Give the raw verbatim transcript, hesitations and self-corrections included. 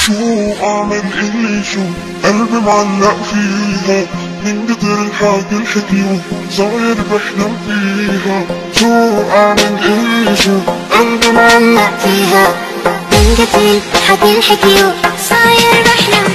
شو اعمل اللي شو قلبي معلق فيها من كتر الحكي الحكيو صاير بحلم فيها. شو اعمل اللي شو قلبي معلق فيها من كتر الحكي الحكيو صاير بحلم